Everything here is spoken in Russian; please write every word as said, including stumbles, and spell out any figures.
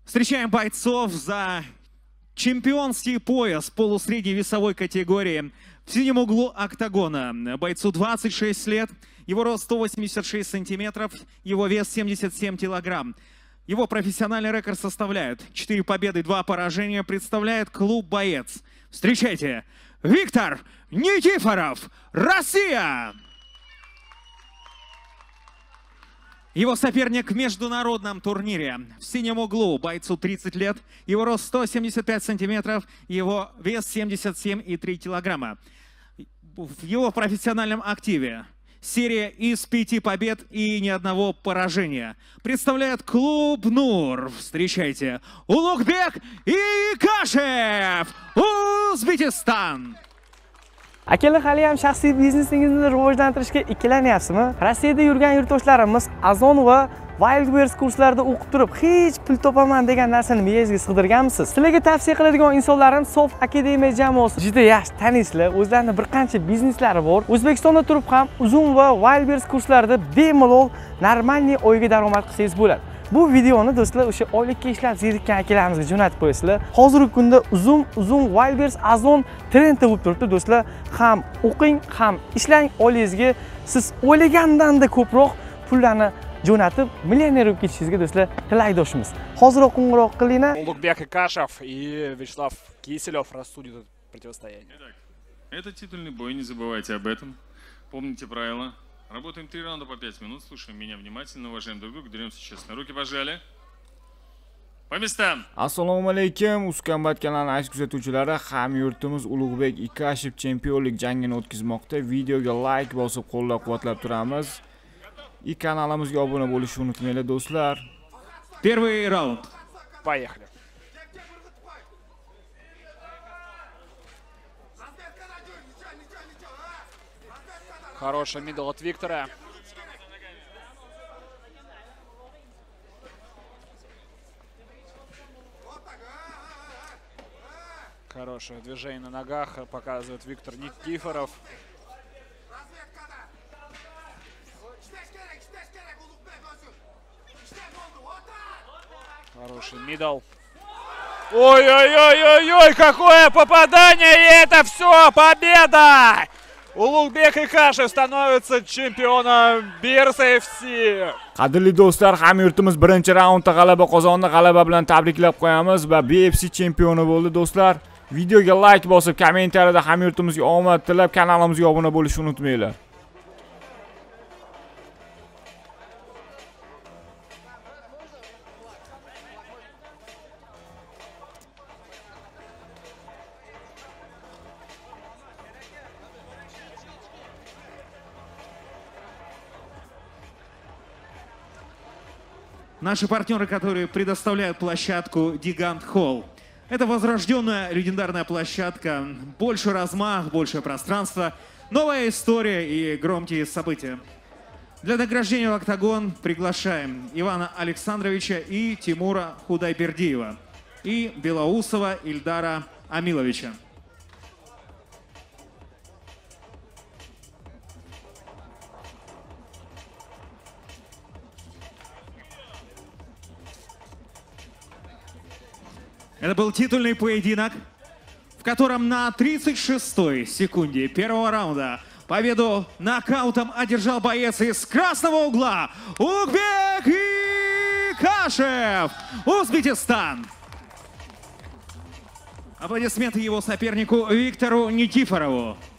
Встречаем бойцов за чемпионский пояс полусредней весовой категории. В синем углу октагона бойцу двадцать шесть лет, его рост сто восемьдесят шесть сантиметров, его вес семьдесят семь килограмм. Его профессиональный рекорд составляет четыре победы, два поражения, представляет клуб «Боец». Встречайте, Виктор Никифоров, Россия! Его соперник в международном турнире. В синем углу бойцу тридцать лет, его рост сто семьдесят пять сантиметров, его вес семьдесят семь и три килограмма. В его профессиональном активе серия из пяти побед и ни одного поражения. Представляет клуб «Нур». Встречайте, Улугбек Икашев, Узбекистан. Akalar hali ham shaxsiy biznesingizni rivojlantirishga ikkilanyapsizmi? Rossiyada yurgan yurtdoshlarimiz Azon va Wildberries kurslarida o'qib turib, hech pul topaman degan narsani miyangizga sig'dirganmisiz? Sizlarga tavsiya qiladigan insonlarim Sof Akademiya jamoasi. Juda yaxshi taniysizlar, o'zlarining bir qancha bizneslari bor. O'zbekistonda turib ham Uzum va Wildberries kurslarida bemalol normalniy oyiga daromad qilsangiz bo'ladi. Bu videoni do'stlar o'sha oylikka ishlab zerikkan akalarimizga jo'natib qo'yasizlar. Hozirgi kunda Uzum, Uzum, Wildberries, Azon trendda bo'lib turibdi do'stlar. Ham o'qing, ham ishlang, oilangizga siz o'ylagandan-da ko'proq pullarni jo'natib millioner bo'lib ketishingizga do'stlar tilakdoshimiz. Hoziroq qo'ng'iroq qilinglar. Улугбек Икашев и Вячеслав Киселев рассудят это противостояние. Итак, это титульный бой, не забывайте об этом. Помните правила. Работаем три раунда по пять минут, слушаем меня внимательно, уважаем друг друга, деремся честно. Руки пожали. По местам. Assalomu alaykum, Uskambat kanali aziz kuzatuvchilari, hamyurtimiz Ulug'bek Ikashev chempionlik jangini o'tkazmoqda. Videoga like bosib qo'llab-quvvatlab turamiz. И kanalimizga obuna bo'lishni unutmanglar do'stlar. Первый раунд. Поехали. Хороший мидл от Виктора. Хорошее движение на ногах показывает Виктор Никифоров. Хороший мидл. Ой-ой-ой-ой-ой, какое попадание! И это все, победа! Улугбек Икашев становится чемпионом Birsa эф си. Qadrli do'stlar, hamyurtimiz birinchi raundda g'alaba qozondi. G'alaba bilan tabriklab qo'yamiz va B F C chempioni bo'ldi do'stlar. Videoga like bosib, kommentariyada hamyurtimizga omad tilab, kanalimizga obuna bo'lishni unutmanglar. Наши партнеры, которые предоставляют площадку Gigant Hall. Это возрожденная легендарная площадка, больше размах, большее пространство, новая история и громкие события. Для награждения в октагон приглашаем Ивана Александровича и Тимура Худайбердиева и Белоусова Ильдара Амиловича. Это был титульный поединок, в котором на тридцать шестой секунде первого раунда победу нокаутом одержал боец из красного угла Улугбек Икашев, Узбекистан. Аплодисменты его сопернику Виктору Никифорову.